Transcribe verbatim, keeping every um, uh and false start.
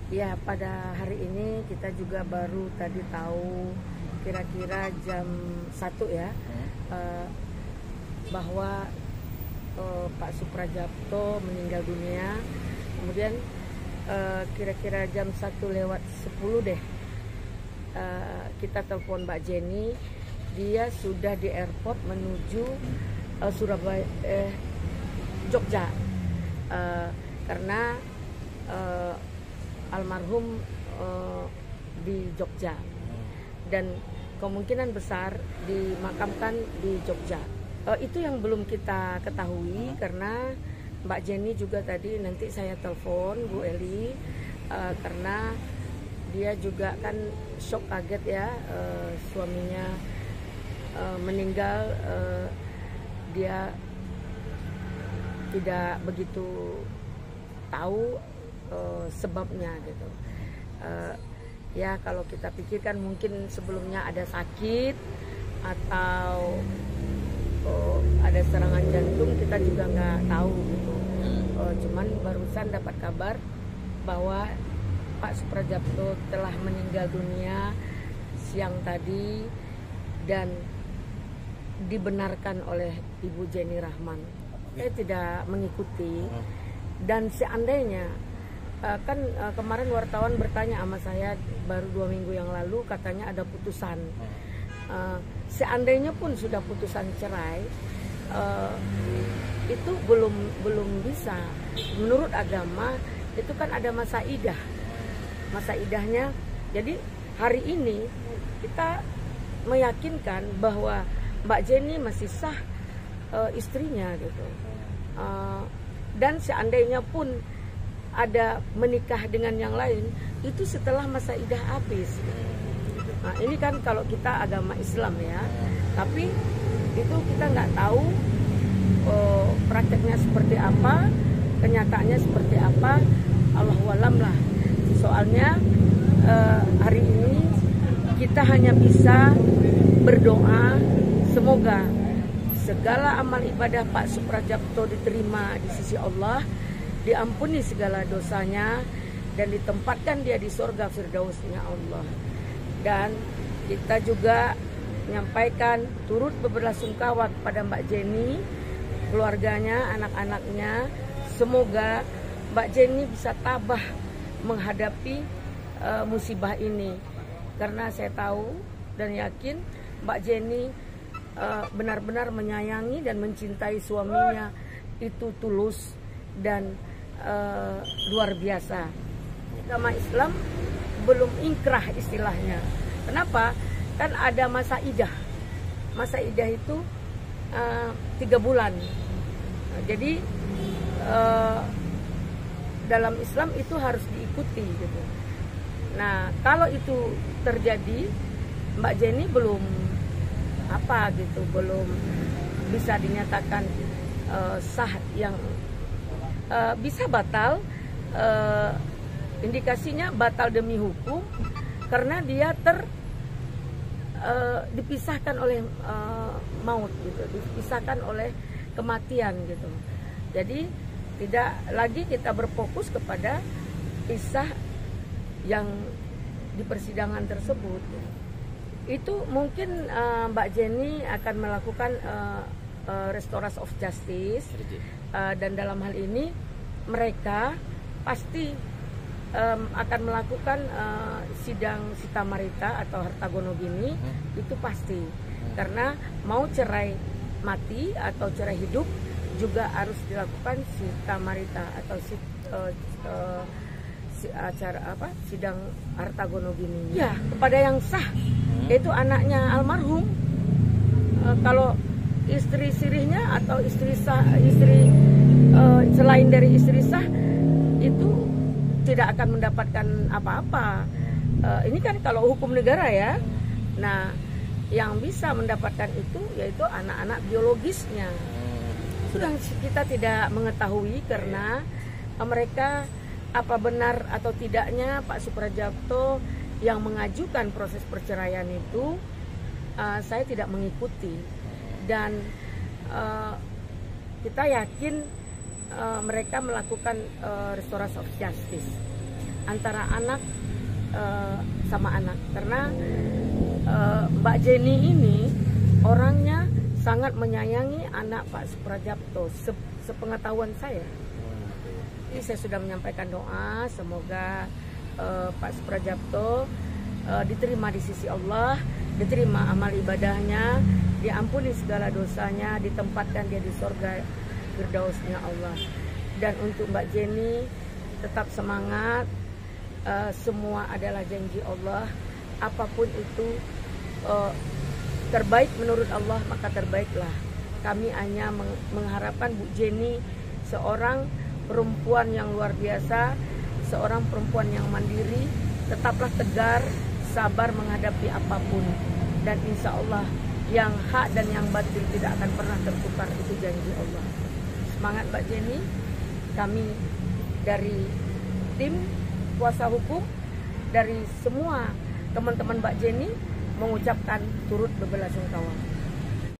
Ya, pada hari ini kita juga baru tadi tahu kira-kira jam satu ya, hmm. uh, bahwa uh, Pak Suprajapto meninggal dunia. Kemudian uh, kira-kira jam satu lewat sepuluh deh, uh, kita telepon Mbak Jenny. Dia sudah di airport menuju uh, Surabaya, eh, Jogja, uh, karena uh, almarhum uh, di Jogja dan kemungkinan besar dimakamkan di Jogja. Uh, itu yang belum kita ketahui karena Mbak Jenny juga tadi nanti saya telepon Bu Eli uh, karena dia juga kan shock kaget ya, uh, suaminya uh, meninggal. Uh, dia tidak begitu tahu Uh, sebabnya gitu. Uh, ya kalau kita pikirkan mungkin sebelumnya ada sakit atau uh, ada serangan jantung, kita juga nggak tahu gitu. Uh, cuman barusan dapat kabar bahwa Pak Suprajapto telah meninggal dunia siang tadi dan dibenarkan oleh Ibu Jenny Rahman. Saya tidak mengikuti dan seandainya Uh, kan uh, kemarin wartawan bertanya sama saya baru dua minggu yang lalu, katanya ada putusan. Uh, seandainya pun sudah putusan cerai, uh, itu belum belum bisa. Menurut agama itu kan ada masa idah, masa idahnya. Jadi hari ini kita meyakinkan bahwa Mbak Jenny masih sah uh, istrinya gitu. Uh, dan seandainya pun ada menikah dengan yang lain, itu setelah masa idah habis. Nah ini kan kalau kita agama Islam ya, tapi itu kita nggak tahu oh, prakteknya seperti apa, kenyataannya seperti apa, Allahu alam lah. Soalnya eh, hari ini kita hanya bisa berdoa semoga segala amal ibadah Pak Suprajapto diterima di sisi Allah, diampuni segala dosanya dan ditempatkan dia di surga firdausnya Allah. Dan kita juga menyampaikan turut berbelasungkawa kepada Mbak Jenny, keluarganya, anak-anaknya. Semoga Mbak Jenny bisa tabah menghadapi uh, musibah ini, karena saya tahu dan yakin Mbak Jenny uh, benar-benar menyayangi dan mencintai suaminya itu tulus dan Uh, luar biasa. Agama Islam belum ingkrah istilahnya. Kenapa? Kan ada masa idah. Masa idah itu uh, tiga bulan. Nah, jadi uh, dalam Islam itu harus diikuti gitu. Nah kalau itu terjadi, Mbak Jenny belum apa gitu, belum bisa dinyatakan uh, sah yang Uh, bisa batal, uh, indikasinya batal demi hukum karena dia ter uh, dipisahkan oleh uh, maut gitu, dipisahkan oleh kematian gitu. Jadi tidak lagi kita berfokus kepada kisah yang di persidangan tersebut. Itu mungkin uh, Mbak Jenny akan melakukan uh, uh, restoration of justice. Uh, dan dalam hal ini mereka pasti um, akan melakukan uh, sidang Sita Marita atau Harta Gono Gini, hmm. itu pasti hmm. karena mau cerai mati atau cerai hidup juga harus dilakukan Sita Marita atau si, uh, uh, si, acara apa sidang Harta Gono Gini ya kepada yang sah, hmm. yaitu anaknya almarhum. Uh, kalau istri sirihnya atau istri sah, istri uh, selain dari istri sah itu tidak akan mendapatkan apa-apa. Uh, ini kan kalau hukum negara ya. Nah, yang bisa mendapatkan itu yaitu anak-anak biologisnya. Sudah kita tidak mengetahui karena uh, mereka apa benar atau tidaknya Pak Suprajapto yang mengajukan proses perceraian itu, uh, saya tidak mengikuti. Dan uh, kita yakin uh, mereka melakukan uh, restoration of justice. antara anak uh, sama anak, karena uh, Mbak Jenny ini orangnya sangat menyayangi anak Pak Suprajapto, se sepengetahuan saya. Jadi saya sudah menyampaikan doa semoga uh, Pak Suprajapto uh, diterima di sisi Allah, diterima amal ibadahnya, diampuni segala dosanya, ditempatkan dia di surga Firdausnya Allah. Dan untuk Mbak Jenny, tetap semangat, uh, semua adalah janji Allah, apapun itu uh, terbaik menurut Allah, maka terbaiklah. Kami hanya meng mengharapkan Bu Jenny seorang perempuan yang luar biasa, seorang perempuan yang mandiri, tetaplah tegar, sabar menghadapi apapun, dan insya Allah yang hak dan yang batil tidak akan pernah tertukar, itu janji Allah. Semangat Mbak Jenny. Kami dari tim kuasa hukum, dari semua teman-teman Mbak Jenny mengucapkan turut berbelasungkawa.